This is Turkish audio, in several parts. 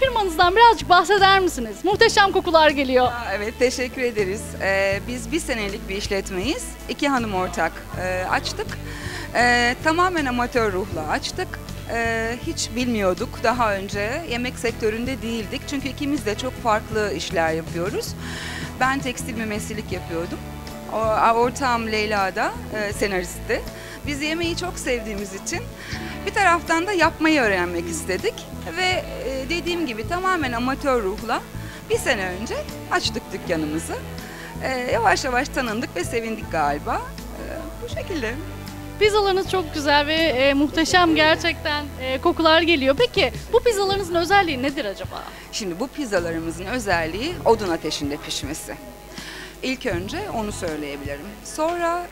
firmanızdan birazcık bahseder misiniz? Muhteşem kokular geliyor. Evet, teşekkür ederiz. Biz bir senelik bir işletmeyiz. 2 hanım ortak açtık. Tamamen amatör ruhla açtık. Hiç bilmiyorduk daha önce. Yemek sektöründe değildik. Çünkü ikimiz de çok farklı işler yapıyoruz. Ben tekstil mümessillik yapıyordum. Ortağım Leyla da senaristti. Biz yemeği çok sevdiğimiz için bir taraftan da yapmayı öğrenmek istedik. Ve dediğim gibi tamamen amatör ruhla bir sene önce açtık dükkanımızı. Yavaş yavaş tanındık ve sevindik galiba. Bu şekilde. Pizzalarınız çok güzel ve muhteşem gerçekten kokular geliyor. Peki bu pizzalarınızın özelliği nedir acaba? Şimdi bu pizzalarımızın özelliği odun ateşinde pişmesi. İlk önce onu söyleyebilirim. Sonra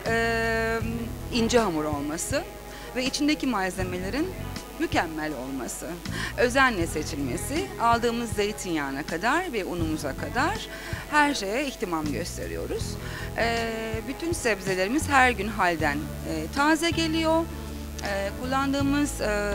ince hamur olması ve içindeki malzemelerin mükemmel olması, özenle seçilmesi, aldığımız zeytinyağına kadar ve unumuza kadar her şeye ihtimam gösteriyoruz. Bütün sebzelerimiz her gün halden taze geliyor. Kullandığımız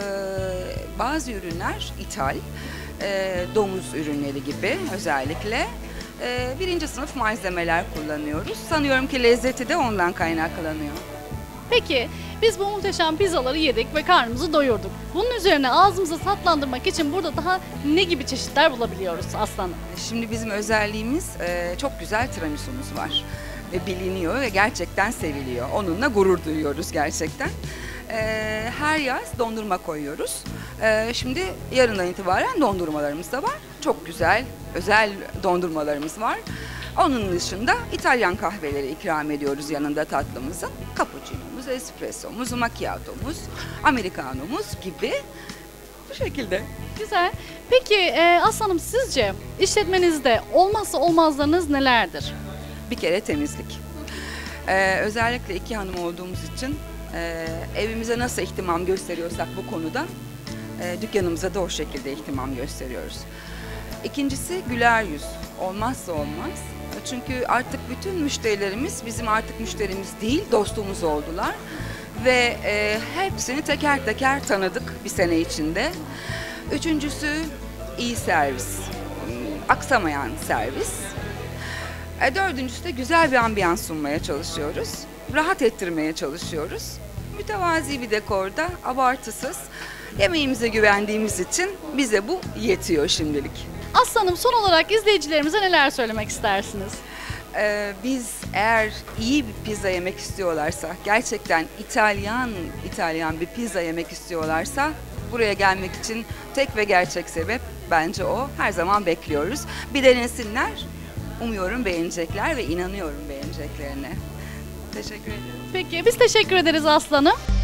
bazı ürünler ithal, domuz ürünleri gibi özellikle. Birinci sınıf malzemeler kullanıyoruz. Sanıyorum ki lezzeti de ondan kaynaklanıyor. Peki biz bu muhteşem pizzaları yedik ve karnımızı doyurduk. Bunun üzerine ağzımızı tatlandırmak için burada daha ne gibi çeşitler bulabiliyoruz aslanım? Şimdi bizim özelliğimiz çok güzel tiramisu'muz var. Ve biliniyor ve gerçekten seviliyor. Onunla gurur duyuyoruz gerçekten. Her yaz dondurma koyuyoruz. Şimdi yarından itibaren dondurmalarımız da var. Çok güzel, özel dondurmalarımız var. Onun dışında İtalyan kahveleri ikram ediyoruz yanında tatlımızın. Cappuccino'muz, espressomuz, macchiato'muz, americano'muz gibi bu şekilde. Güzel. Peki aslanım sizce işletmenizde olmazsa olmazlarınız nelerdir? Bir kere temizlik. Özellikle 2 hanım olduğumuz için evimize nasıl ihtimam gösteriyorsak bu konuda dükkanımıza da o şekilde ihtimam gösteriyoruz. İkincisi güler yüz. Olmazsa olmaz. Çünkü artık bütün müşterilerimiz bizim artık müşterimiz değil, dostumuz oldular. Ve hepsini teker teker tanıdık bir sene içinde. Üçüncüsü iyi servis. Aksamayan servis. Dördüncüsü de güzel bir ambiyans sunmaya çalışıyoruz. Rahat ettirmeye çalışıyoruz. Mütevazi bir dekorda, abartısız. Yemeğimize güvendiğimiz için bize bu yetiyor şimdilik. Aslanım son olarak izleyicilerimize neler söylemek istersiniz? Biz eğer iyi bir pizza yemek istiyorlarsa, gerçekten İtalyan bir pizza yemek istiyorlarsa buraya gelmek için tek ve gerçek sebep bence o. Her zaman bekliyoruz. Bir denesinler. Umuyorum beğenecekler ve inanıyorum beğeneceklerine. Teşekkür ederim. Peki biz teşekkür ederiz aslanım.